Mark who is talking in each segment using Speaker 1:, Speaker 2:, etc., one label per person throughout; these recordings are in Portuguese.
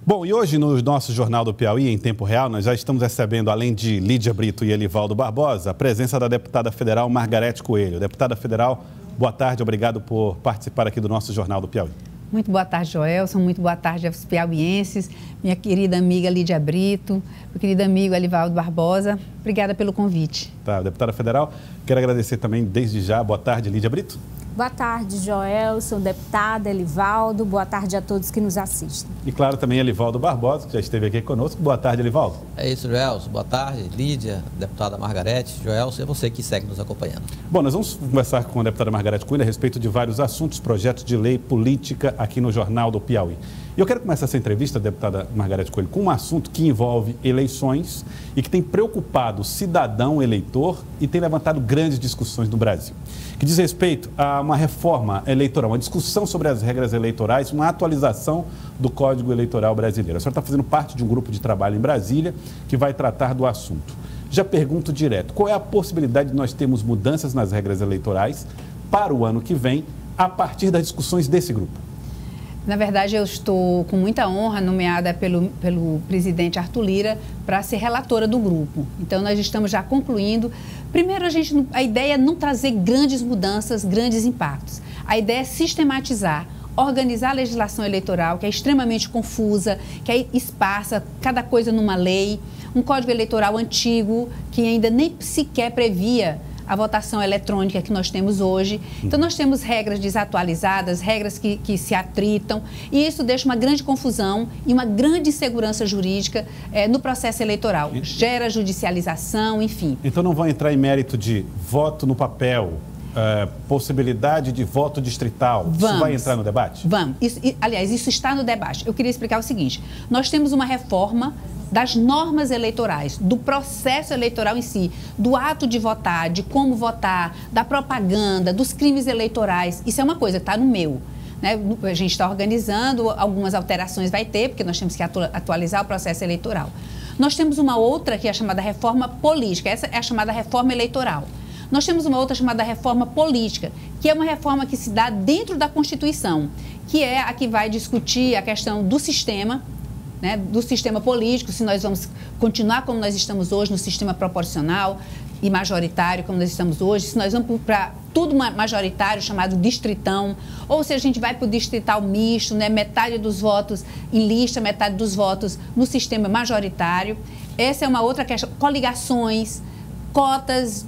Speaker 1: Bom, e hoje no nosso Jornal do Piauí, em tempo real, nós já estamos recebendo, além de Lídia Brito e Elivaldo Barbosa, a presença da deputada federal Margarete Coelho. Deputada federal, boa tarde, obrigado por participar aqui do nosso Jornal do Piauí.
Speaker 2: Muito boa tarde, Joelson, muito boa tarde aos piauienses, minha querida amiga Lídia Brito, meu querido amigo Elivaldo Barbosa, obrigada pelo convite.
Speaker 1: Tá, deputada federal, quero agradecer também desde já, boa tarde, Lídia Brito.
Speaker 3: Boa tarde, Joelson, deputada, Elivaldo, boa tarde a todos que nos assistem.
Speaker 1: E claro, também Elivaldo Barbosa, que já esteve aqui conosco. Boa tarde, Elivaldo.
Speaker 4: É isso, Joelson. Boa tarde, Lídia, deputada Margarete, Joelson, é você que segue nos acompanhando.
Speaker 1: Bom, nós vamos conversar com a deputada Margarete Coelho a respeito de vários assuntos, projetos de lei, política aqui no Jornal do Piauí. E eu quero começar essa entrevista, deputada Margarete Coelho, com um assunto que envolve eleições e que tem preocupado o cidadão eleitor e tem levantado grandes discussões no Brasil, que diz respeito a uma reforma eleitoral, uma discussão sobre as regras eleitorais, uma atualização do Código Eleitoral brasileiro. A senhora está fazendo parte de um grupo de trabalho em Brasília que vai tratar do assunto. Já pergunto direto, qual é a possibilidade de nós termos mudanças nas regras eleitorais para o ano que vem, a partir das discussões desse grupo?
Speaker 2: Na verdade, eu estou com muita honra nomeada pelo presidente Arthur Lira para ser relatora do grupo. Então, nós estamos já concluindo. Primeiro, a ideia é não trazer grandes mudanças, grandes impactos. A ideia é sistematizar, organizar a legislação eleitoral, que é extremamente confusa, que é esparsa, cada coisa numa lei, um código eleitoral antigo, que ainda nem sequer previa a votação eletrônica que nós temos hoje. Então, nós temos regras desatualizadas, regras que se atritam, e isso deixa uma grande confusão e uma grande insegurança jurídica no processo eleitoral. Gera judicialização, enfim.
Speaker 1: Então, não vão entrar em mérito de voto no papel, possibilidade de voto distrital?
Speaker 2: Vamos.
Speaker 1: Isso vai entrar no debate?
Speaker 2: Vamos. Aliás, isso está no debate. Eu queria explicar o seguinte. Nós temos uma reforma das normas eleitorais, do processo eleitoral em si, do ato de votar, de como votar, da propaganda, dos crimes eleitorais. Isso é uma coisa que está no meu. Né? A gente está organizando, algumas alterações vai ter, porque nós temos que atualizar o processo eleitoral. Nós temos uma outra que é a chamada reforma política, essa é a chamada reforma eleitoral. Nós temos uma outra chamada reforma política, que é uma reforma que se dá dentro da Constituição, que é a que vai discutir a questão do sistema, né, do sistema político, se nós vamos continuar como nós estamos hoje, no sistema proporcional e majoritário, como nós estamos hoje, se nós vamos para tudo majoritário, chamado distritão, ou se a gente vai para o distrital misto, né, metade dos votos em lista, metade dos votos no sistema majoritário. Essa é uma outra questão. Coligações, cotas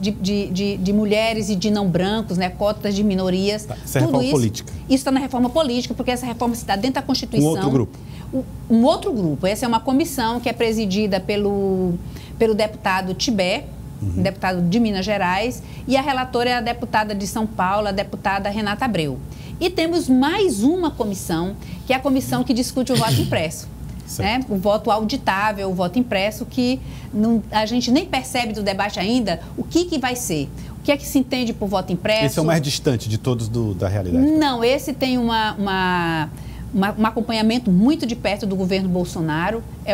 Speaker 2: de mulheres e de não brancos, né, cotas de minorias.
Speaker 1: Tá, isso é reforma política.
Speaker 2: Isso está na reforma política, porque essa reforma se dá dentro da Constituição.
Speaker 1: Um outro grupo.
Speaker 2: Um outro grupo. Essa é uma comissão que é presidida pelo deputado Tibé, deputado de Minas Gerais, e a relatora é a deputada de São Paulo, a deputada Renata Abreu. E temos mais uma comissão, que é a comissão que discute o voto impresso. Né? O voto auditável, o voto impresso, que a gente nem percebe do debate ainda o que vai ser. O que é que se entende por voto impresso?
Speaker 1: Esse é o mais distante de todos da realidade.
Speaker 2: Não, esse tem um acompanhamento muito de perto do governo Bolsonaro. É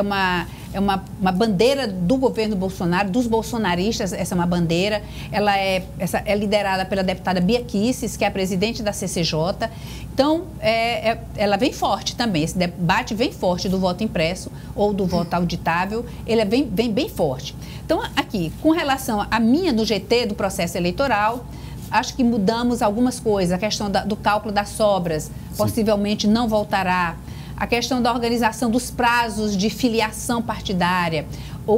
Speaker 2: uma bandeira do governo Bolsonaro, dos bolsonaristas, essa é uma bandeira. Ela é liderada pela deputada Bia Kicis, que é a presidente da CCJ. Então, ela vem forte também. Esse debate vem forte do voto impresso ou do voto auditável. Ele vem bem forte. Então, aqui, com relação a minha do GT, do processo eleitoral, acho que mudamos algumas coisas. A questão do cálculo das sobras, possivelmente não voltará. A questão da organização dos prazos de filiação partidária,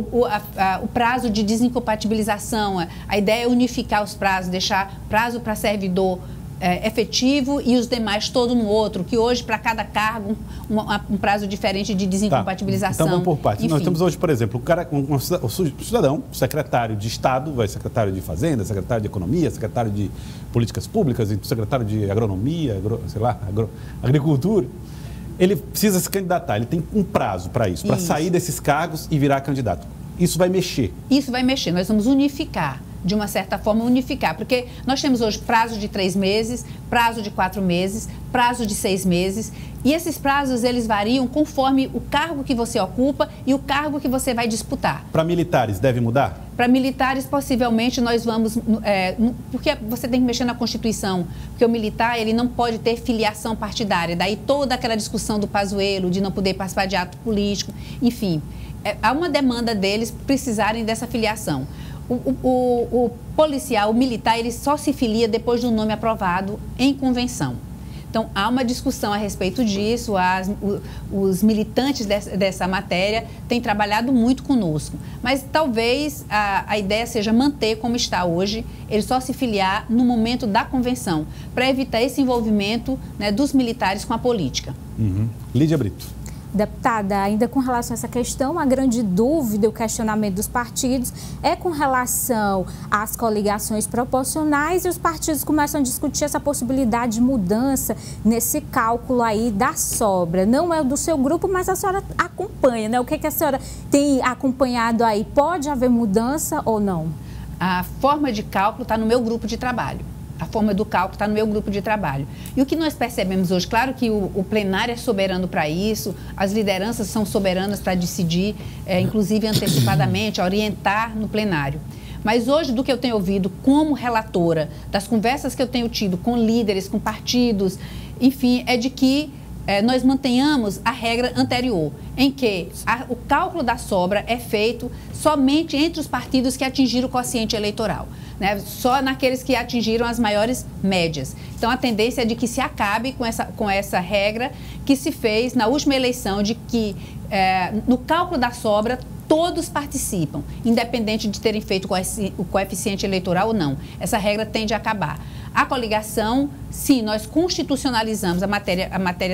Speaker 2: o prazo de desincompatibilização. A ideia é unificar os prazos, deixar prazo para servidor efetivo e os demais todo no outro, que hoje para cada cargo um prazo diferente de desincompatibilização.
Speaker 1: Então vamos por partes. Nós temos hoje, por exemplo, o cidadão, secretário de Estado, vai secretário de Fazenda, secretário de Economia, secretário de Políticas Públicas, secretário de Agronomia, Agricultura. Ele precisa se candidatar, ele tem um prazo para isso, para sair desses cargos e virar candidato. Isso vai mexer?
Speaker 2: Isso vai mexer, nós vamos unificar. De uma certa forma, unificar, porque nós temos hoje prazo de 3 meses, prazo de 4 meses, prazo de 6 meses, e esses prazos, eles variam conforme o cargo que você ocupa e o cargo que você vai disputar.
Speaker 1: Para militares, deve mudar?
Speaker 2: Para militares, possivelmente, nós vamos... porque você tem que mexer na Constituição, porque o militar ele não pode ter filiação partidária. Daí toda aquela discussão do Pazuello, de não poder participar de ato político, enfim. Há uma demanda deles precisarem dessa filiação. O policial, o militar, ele só se filia depois do nome aprovado em convenção. Então, há uma discussão a respeito disso, os militantes dessa matéria têm trabalhado muito conosco, mas talvez a ideia seja manter como está hoje, ele só se filiar no momento da convenção, para evitar esse envolvimento, né, dos militares com a política.
Speaker 1: Lídia Brito.
Speaker 3: Deputada, ainda com relação a essa questão, a grande dúvida e o questionamento dos partidos é com relação às coligações proporcionais, e os partidos começam a discutir essa possibilidade de mudança nesse cálculo aí da sobra. Não é do seu grupo, mas a senhora acompanha, né? O que a senhora tem acompanhado aí? Pode haver mudança ou não?
Speaker 2: A forma de cálculo está no meu grupo de trabalho. A forma do cálculo está no meu grupo de trabalho. E o que nós percebemos hoje, claro que o plenário é soberano para isso, as lideranças são soberanas para decidir, inclusive antecipadamente, orientar no plenário. Mas hoje, do que eu tenho ouvido como relatora, das conversas que eu tenho tido com líderes, com partidos, enfim, é de que nós mantenhamos a regra anterior, em que o cálculo da sobra é feito somente entre os partidos que atingiram o quociente eleitoral. Né? Só naqueles que atingiram as maiores médias. Então, a tendência é de que se acabe com essa regra que se fez na última eleição, de que no cálculo da sobra todos participam, independente de terem feito o coeficiente eleitoral ou não. Essa regra tende a acabar. A coligação, sim, nós constitucionalizamos a matéria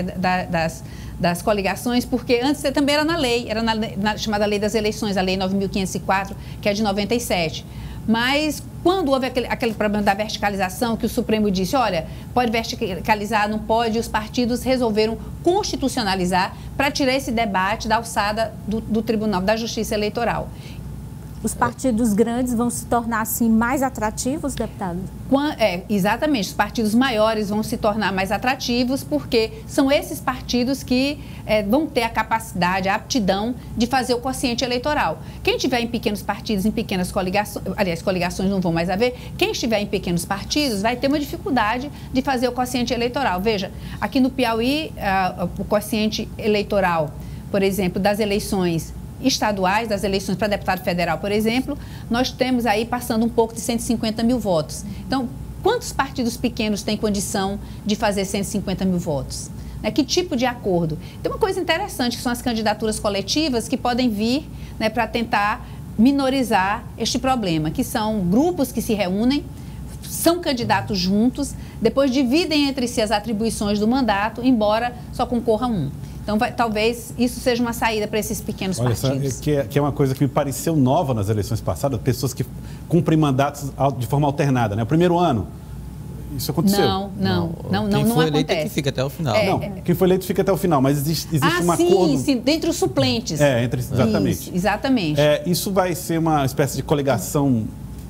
Speaker 2: das coligações, porque antes também era na lei, era na chamada Lei das Eleições, a Lei 9.504, que é de 97. Mas quando houve aquele problema da verticalização, que o Supremo disse, olha, pode verticalizar, não pode, os partidos resolveram constitucionalizar para tirar esse debate da alçada do Tribunal da Justiça Eleitoral.
Speaker 3: Os partidos grandes vão se tornar, assim, mais atrativos, deputado?
Speaker 2: Exatamente. Os partidos maiores vão se tornar mais atrativos porque são esses partidos que vão ter a capacidade, a aptidão de fazer o quociente eleitoral. Quem estiver em pequenos partidos, em pequenas coligações, aliás, coligações não vão mais haver, quem estiver em pequenos partidos vai ter uma dificuldade de fazer o quociente eleitoral. Veja, aqui no Piauí, o quociente eleitoral, por exemplo, das eleições estaduais, das eleições para deputado federal, por exemplo, nós temos aí passando um pouco de 150 mil votos. Então, quantos partidos pequenos têm condição de fazer 150 mil votos? Que tipo de acordo? Tem uma coisa interessante, que são as candidaturas coletivas que podem vir, né, para tentar minorizar este problema, que são grupos que se reúnem, são candidatos juntos, depois dividem entre si as atribuições do mandato, embora só concorra um. Então, talvez isso seja uma saída para esses pequenos partidos.
Speaker 1: Que é uma coisa que me pareceu nova nas eleições passadas, pessoas que cumprem mandatos de forma alternada, né? O primeiro ano, isso aconteceu?
Speaker 2: Não
Speaker 4: Quem foi eleito
Speaker 2: acontece.
Speaker 4: é que fica até o final.
Speaker 1: Quem foi eleito fica até o final, mas existe um acordo...
Speaker 2: Sim, entre os suplentes.
Speaker 1: Exatamente.
Speaker 2: Isso, exatamente.
Speaker 1: Isso vai ser uma espécie de coligação...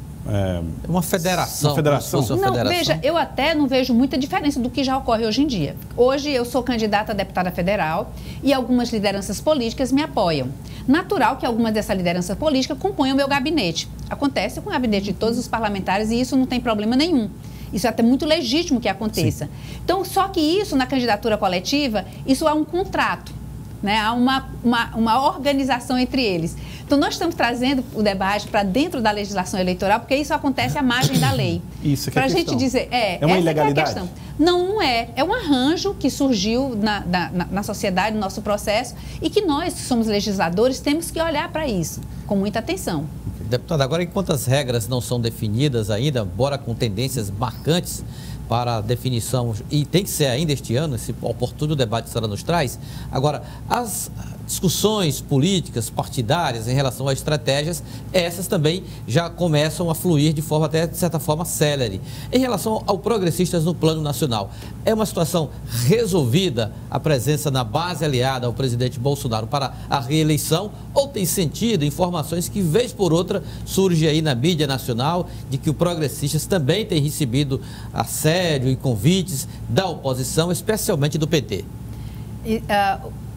Speaker 4: Uma federação.
Speaker 1: Uma federação.
Speaker 2: Veja, eu até não vejo muita diferença do que já ocorre hoje em dia. Hoje eu sou candidata a deputada federal e algumas lideranças políticas me apoiam. Natural que algumas dessa liderança política componham o meu gabinete. Acontece com o gabinete de todos os parlamentares e isso não tem problema nenhum. Isso é até muito legítimo que aconteça. Sim. Então, só que isso na candidatura coletiva, isso é um contrato. Né? Há uma organização entre eles. Então, nós estamos trazendo o debate para dentro da legislação eleitoral, porque isso acontece à margem da lei.
Speaker 1: Isso que é a questão. Para a gente
Speaker 2: dizer...
Speaker 1: É uma ilegalidade?
Speaker 2: Não é. É um arranjo que surgiu na sociedade, no nosso processo, e que nós, que somos legisladores, temos que olhar para isso com muita atenção.
Speaker 4: Deputado, agora, enquanto as regras não são definidas ainda, embora com tendências marcantes para definição, e tem que ser ainda este ano, esse oportuno debate que a senhora nos traz. Agora, as discussões políticas, partidárias em relação a estratégias, essas também já começam a fluir de forma até, de certa forma, célere. Em relação ao progressistas no plano nacional, é uma situação resolvida a presença na base aliada ao presidente Bolsonaro para a reeleição, ou tem sentido informações que, vez por outra, surge aí na mídia nacional de que o progressistas também tem recebido assédio e convites da oposição, especialmente do PT?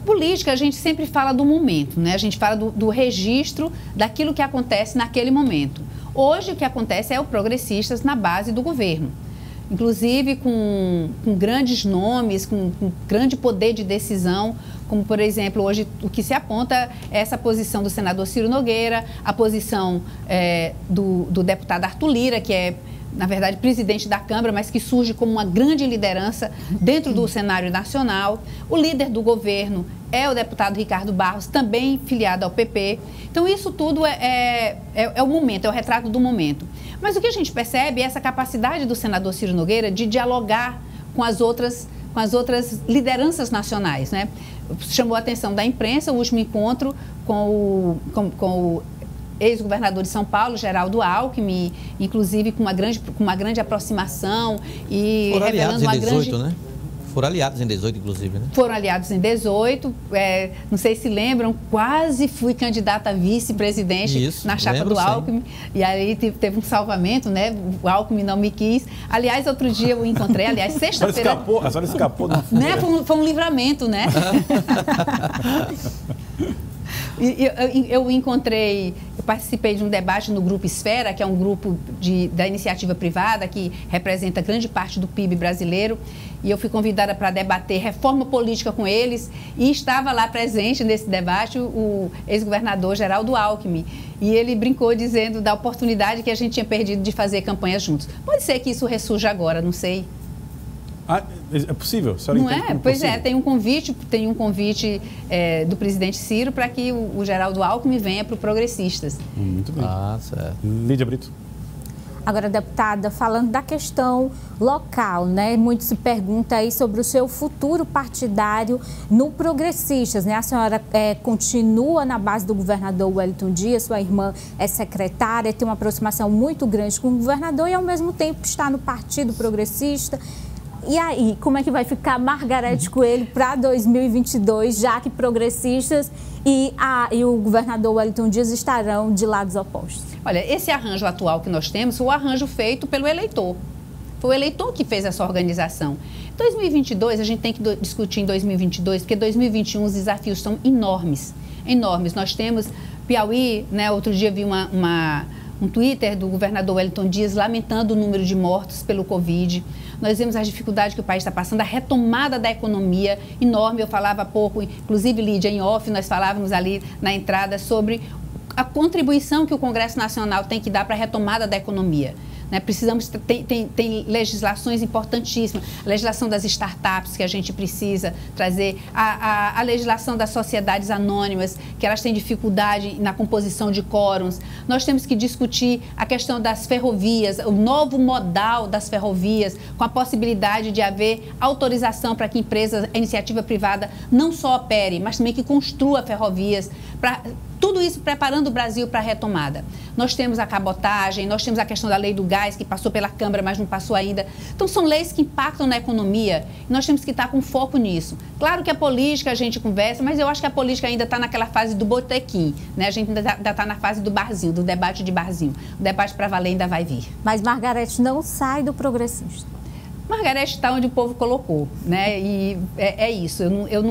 Speaker 2: Política, a gente sempre fala do momento, né? A gente fala do registro daquilo que acontece naquele momento. Hoje, o que acontece é o progressistas na base do governo. Inclusive com grandes nomes, com grande poder de decisão, como, por exemplo, hoje o que se aponta é essa posição do senador Ciro Nogueira, a posição do deputado Arthur Lira, que é, na verdade, presidente da Câmara, mas que surge como uma grande liderança dentro do cenário nacional. O líder do governo é o deputado Ricardo Barros, também filiado ao PP. Então, isso tudo é o momento, é o retrato do momento. Mas o que a gente percebe é essa capacidade do senador Ciro Nogueira de dialogar com as outras lideranças nacionais, né? Chamou a atenção da imprensa o último encontro com o ex-governador de São Paulo, Geraldo Alckmin, inclusive com uma grande aproximação e
Speaker 4: foram
Speaker 2: revelando uma
Speaker 4: 18,
Speaker 2: grande...
Speaker 4: né? Foram aliados em 18, inclusive, né?
Speaker 2: Foram aliados em 18, não sei se lembram, quase fui candidata a vice-presidente na chapa do Alckmin. Sim. E aí teve um salvamento, né? O Alckmin não me quis. Aliás, outro dia eu encontrei, sexta-feira...
Speaker 1: A senhora escapou.
Speaker 2: Né? Foi um livramento, né? Eu participei de um debate no Grupo Esfera, que é um grupo da iniciativa privada que representa grande parte do PIB brasileiro, e eu fui convidada para debater reforma política com eles, e estava lá presente nesse debate o ex-governador Geraldo Alckmin, e ele brincou dizendo da oportunidade que a gente tinha perdido de fazer campanha juntos. Pode ser que isso ressurja agora, não sei.
Speaker 1: É possível? A senhora
Speaker 2: não é? Pois
Speaker 1: possível?
Speaker 2: Tem um convite do presidente Ciro para que o Geraldo Alckmin venha para o Progressistas.
Speaker 1: Muito bem.
Speaker 4: Certo.
Speaker 1: Lídia Brito.
Speaker 3: Agora, deputada, falando da questão local, né? Muito se pergunta aí sobre o seu futuro partidário no Progressistas, né? A senhora continua na base do governador Wellington Dias, sua irmã é secretária, tem uma aproximação muito grande com o governador e, ao mesmo tempo, está no Partido Progressista. E aí, como é que vai ficar Margareth Coelho para 2022, já que progressistas e o governador Wellington Dias estarão de lados opostos?
Speaker 2: Olha, esse arranjo atual que nós temos foi o arranjo feito pelo eleitor. Foi o eleitor que fez essa organização. 2022, a gente tem que discutir em 2022, porque 2021 os desafios são enormes, enormes. Nós temos Piauí, né? Outro dia vi um Twitter do governador Wellington Dias lamentando o número de mortos pelo Covid. Nós vemos as dificuldades que o país está passando, a retomada da economia enorme. Eu falava há pouco, inclusive, Lídia, em off, nós falávamos ali na entrada sobre a contribuição que o Congresso Nacional tem que dar para a retomada da economia. Né? Tem legislações importantíssimas, a legislação das startups que a gente precisa trazer, a legislação das sociedades anônimas, que elas têm dificuldade na composição de quórums. Nós temos que discutir a questão das ferrovias, o novo modal das ferrovias, com a possibilidade de haver autorização para que empresas, a iniciativa privada, não só opere, mas também que construa ferrovias, tudo isso preparando o Brasil para a retomada. Nós temos a cabotagem, nós temos a questão da lei do gás, que passou pela Câmara, mas não passou ainda. Então, são leis que impactam na economia e nós temos que estar com foco nisso. Claro que a política a gente conversa, mas eu acho que a política ainda está naquela fase do botequim, né? A gente ainda está na fase do barzinho, do debate de barzinho. O debate para valer ainda vai vir.
Speaker 3: Mas Margareth não sai do progressista.
Speaker 2: Margareth está onde o povo colocou, né? E é isso. Eu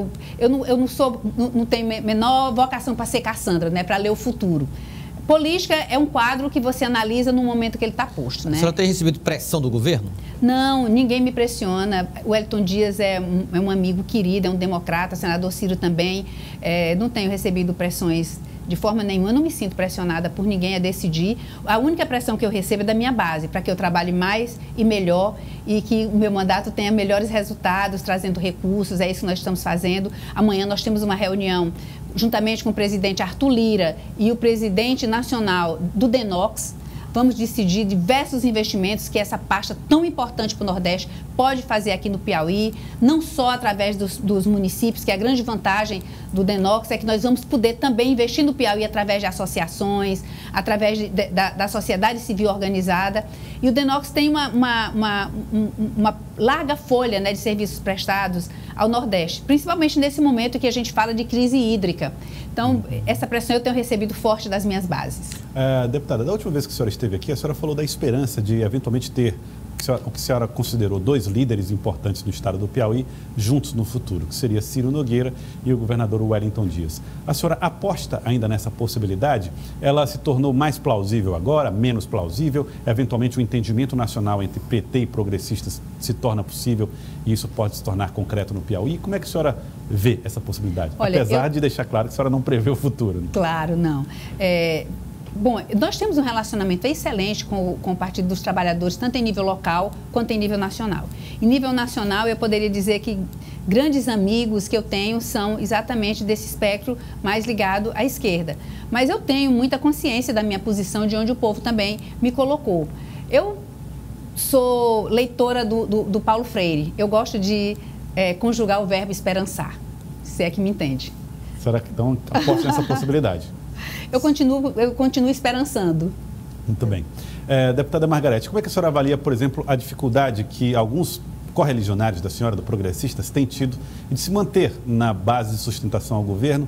Speaker 2: não tenho menor vocação para ser Cassandra, né? Para ler o futuro. Política é um quadro que você analisa no momento que ele está posto, né?
Speaker 4: A senhora tem recebido pressão do governo?
Speaker 2: Não, ninguém me pressiona. O Wellington Dias é um amigo querido, é um democrata, senador Ciro também. Não tenho recebido pressões de forma nenhuma. Eu não me sinto pressionada por ninguém a decidir. A única pressão que eu recebo é da minha base, para que eu trabalhe mais e melhor e que o meu mandato tenha melhores resultados, trazendo recursos. É isso que nós estamos fazendo. Amanhã nós temos uma reunião juntamente com o presidente Arthur Lira e o presidente nacional do DENOX. Vamos decidir diversos investimentos que essa pasta tão importante para o Nordeste pode fazer aqui no Piauí, não só através dos municípios, que a grande vantagem do DENOX é que nós vamos poder também investir no Piauí através de associações, através da sociedade civil organizada. E o DENOX tem uma larga folha, né, de serviços prestados ao Nordeste, principalmente nesse momento que a gente fala de crise hídrica. Então, essa pressão eu tenho recebido forte das minhas bases.
Speaker 1: Deputada, da última vez que a senhora esteve aqui, a senhora falou da esperança de eventualmente ter o que a senhora considerou 2 líderes importantes no estado do Piauí juntos no futuro, que seria Ciro Nogueira e o governador Wellington Dias. A senhora aposta ainda nessa possibilidade? Ela se tornou mais plausível agora, menos plausível? Eventualmente o entendimento nacional entre PT e progressistas se torna possível e isso pode se tornar concreto no Piauí? Como é que a senhora vê essa possibilidade?
Speaker 2: Olha,
Speaker 1: apesar de deixar claro que a senhora não prevê o futuro. Né?
Speaker 2: Claro, não. Bom, nós temos um relacionamento excelente com o Partido dos Trabalhadores, tanto em nível local quanto em nível nacional. Em nível nacional, eu poderia dizer que grandes amigos que eu tenho são exatamente desse espectro mais ligado à esquerda. Mas eu tenho muita consciência da minha posição, de onde o povo também me colocou. Eu sou leitora do Paulo Freire. Eu gosto de conjugar o verbo esperançar, se é que me entende.
Speaker 1: Será que então aposta nessa possibilidade?
Speaker 2: Eu continuo esperançando.
Speaker 1: Muito bem. Deputada Margarete, como é que a senhora avalia, por exemplo, a dificuldade que alguns correligionários da senhora, do Progressistas, têm tido de se manter na base de sustentação ao governo,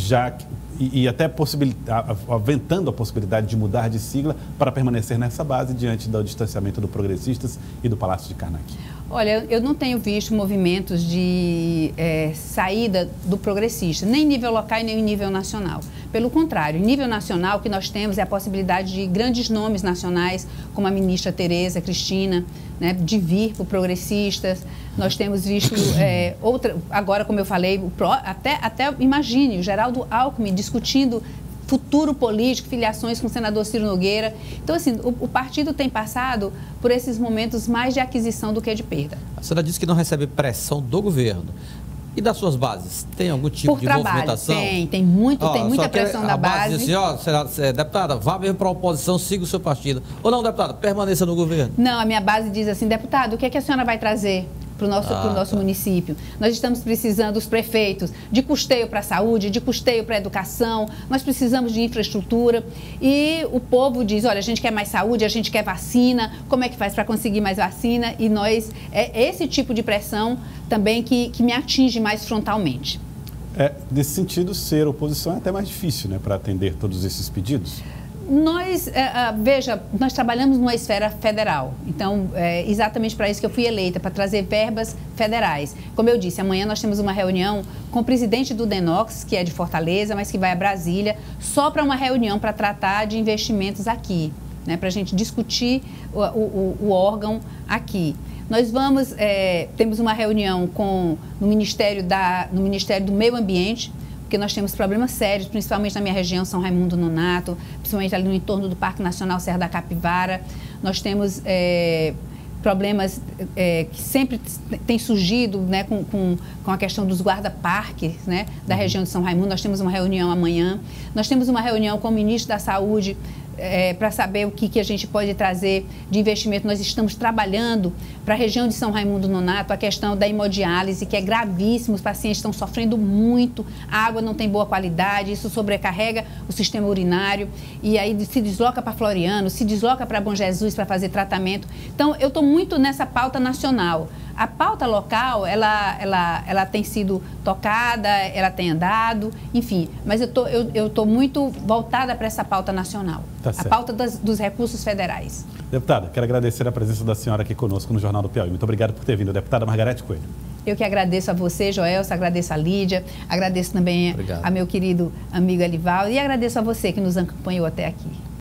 Speaker 1: e até aventando a possibilidade de mudar de sigla para permanecer nessa base diante do distanciamento do Progressistas e do Palácio de Karnak?
Speaker 2: Olha, eu não tenho visto movimentos de saída do progressista, nem em nível local e nem em nível nacional. Pelo contrário, em nível nacional, o que nós temos é a possibilidade de grandes nomes nacionais, como a ministra Tereza Cristina, né, de vir para o Progressistas. Nós temos visto agora, como eu falei, até imagine, o Geraldo Alckmin discutindo futuro político, filiações com o senador Ciro Nogueira. Então, assim, o partido tem passado por esses momentos mais de aquisição do que de perda.
Speaker 4: A senhora disse que não recebe pressão do governo. E das suas bases? Tem algum tipo de movimentação?
Speaker 2: Tem muita pressão da base.
Speaker 4: Diz assim, deputada, vá mesmo para a oposição, siga o seu partido. Ou não, deputada, permaneça no governo.
Speaker 2: Não, a minha base diz assim, deputado, o que é que a senhora vai trazer para o nosso município? Nós estamos precisando, os prefeitos, de custeio para a saúde, de custeio para a educação, nós precisamos de infraestrutura. E o povo diz, olha, a gente quer mais saúde, a gente quer vacina, como é que faz para conseguir mais vacina? E é esse tipo de pressão também que me atinge mais frontalmente.
Speaker 1: Nesse sentido, ser oposição é até mais difícil, né, para atender todos esses pedidos?
Speaker 2: Veja, nós trabalhamos numa esfera federal, então é exatamente para isso que eu fui eleita, para trazer verbas federais. Como eu disse, amanhã nós temos uma reunião com o presidente do DENOX, que é de Fortaleza, mas que vai a Brasília, só para uma reunião para tratar de investimentos aqui, né, para a gente discutir o órgão aqui. Nós temos uma reunião no Ministério do Meio Ambiente, porque nós temos problemas sérios, principalmente na minha região, São Raimundo Nonato, principalmente ali no entorno do Parque Nacional Serra da Capivara. Nós temos problemas que sempre têm surgido, né, com a questão dos guarda-parques, né, da região de São Raimundo. Nós temos uma reunião amanhã. Nós temos uma reunião com o ministro da Saúde para saber o que a gente pode trazer de investimento. Nós estamos trabalhando para a região de São Raimundo Nonato a questão da hemodiálise, que é gravíssimo, os pacientes estão sofrendo muito, a água não tem boa qualidade, isso sobrecarrega o sistema urinário, e aí se desloca para Floriano, se desloca para Bom Jesus para fazer tratamento. Então, eu estou muito nessa pauta nacional. A pauta local, ela tem sido tocada, ela tem andado, enfim, mas eu estou muito voltada para essa pauta nacional, a pauta dos recursos federais.
Speaker 1: Deputada, quero agradecer a presença da senhora aqui conosco no Jornal do Piauí. Muito obrigado por ter vindo. Deputada Margarete Coelho.
Speaker 2: Eu que agradeço a você, Joelson, agradeço a Lídia, agradeço também a meu querido amigo Elivaldo e agradeço a você que nos acompanhou até aqui.